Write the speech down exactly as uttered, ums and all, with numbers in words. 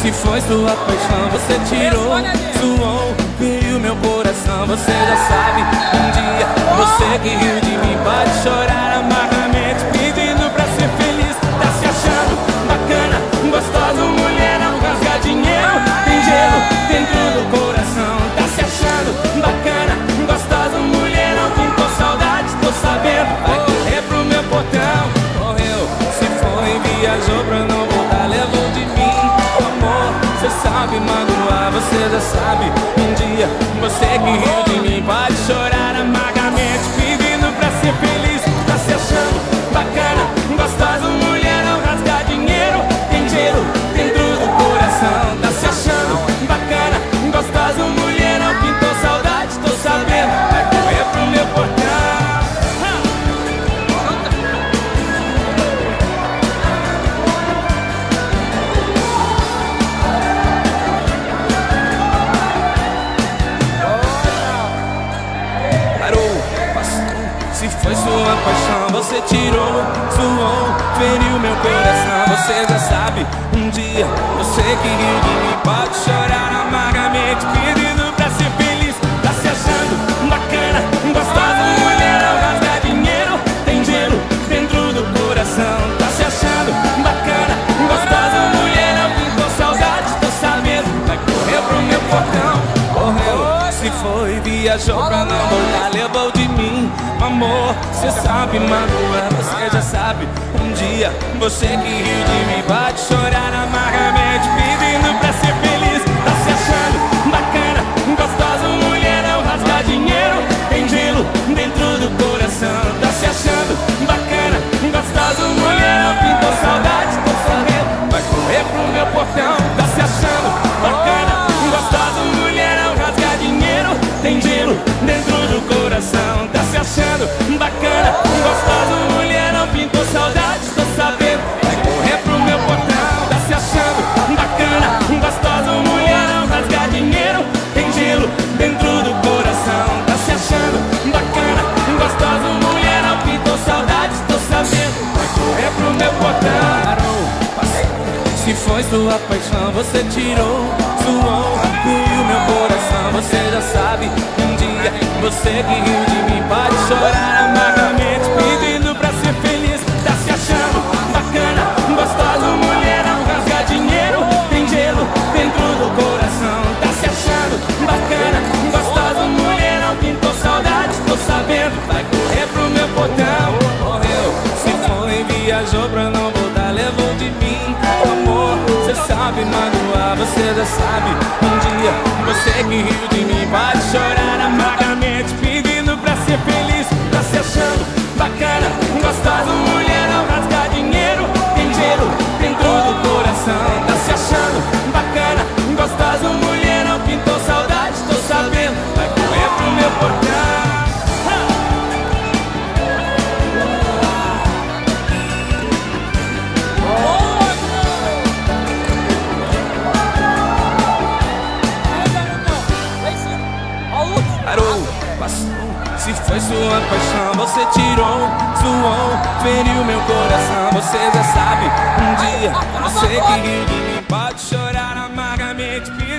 Se foi sua paixão, você tirou, suou, feriu meu coração. Você já sabe, um dia você que riu de mim pode chorar amargamente, pedindo pra ser feliz. Tá se achando bacana, gostosa, mulher, não rasga dinheiro. Tem gelo dentro do coração. Tá se achando bacana, gostosa, mulher, não pintou saudade. Tô sabendo, vai correr pro meu portão. Correu, se foi, viajou pra não voltar, levou de mim. Você sabe magoar, você já sabe. Um dia você que riu de mim pode chorar amargamente, pedindo pra ser feliz. Tá se achando bacana, gostosa, mulher, não rasga dinheiro. Tem gelo dentro do coração. Tá se achando bacana, gostosa, mulher, não pintou saudade. Tô sabendo, vai correr pro meu portão. Se foi sua paixão, você tirou, suou, feriu meu coração. Você já sabe, um dia você que riu de mim pode chorar amargamente, pedindo pra ser feliz. Tá se achando bacana, gostosa, mulher, não rasga dinheiro. Tem gelo dentro do coração. Tá se achando bacana, gostosa, mulher, não pintou saudade. Tô sabendo, vai correr pro meu portão. Correu, se foi, viajou pra não voltar, levou de mim. Amor, cê sabe magoar, você já sabe. Um dia você que riu de mim pode chorar amargamente, pedindo pra ser feliz. Tá se achando bacana, gostosa, mulher, não rasga dinheiro. Tem gelo dentro do coração. Tá se achando bacana, gostosa, mulher, não pintou saudade. Tô sabendo, vai correr pro meu portão. Tá se achando bacana, gostosa, mulher, não rasga dinheiro. Tem gelo dentro do coração. Tá se achando bacana, gostosa, mulher, não pintou saudade. Tô sabendo, vai correr pro meu portão. Tá se achando bacana, gostosa, mulher, não rasga dinheiro. Tem gelo dentro do coração. Tá se achando bacana, gostosa, mulher, não pintou saudade. Tô sabendo, vai correr pro meu portão. Se foi sua paixão, você tirou, suou, feriu meu coração. Você já sabe, um dia você que riu de mim pode chorar amargamente, pedindo pra ser feliz. Tá se achando bacana, gostosa, mulher, não rasga dinheiro. Tem gelo dentro do coração. Tá se achando bacana, gostosa, mulher, não pintou saudade. Tô sabendo, vai correr pro meu portão. Correu, se foi, viajou pra não voltar, levou de mim. Amor, cê sabe magoar, você já sabe. Um dia você que riu de mim pode chorar amargamente, pedindo pra ser feliz. Tá se achando bacana, gostosa, mulher, não rasga dinheiro. Tem gelo dentro do coração. Tá se achando bacana, gostosa, mulher, não pintou saudade. Tô sabendo, vai correr pro meu portão. Se foi sua paixão, você tirou, suou, feriu meu coração. Você já sabe, um dia você que riu de mim pode chorar amargamente.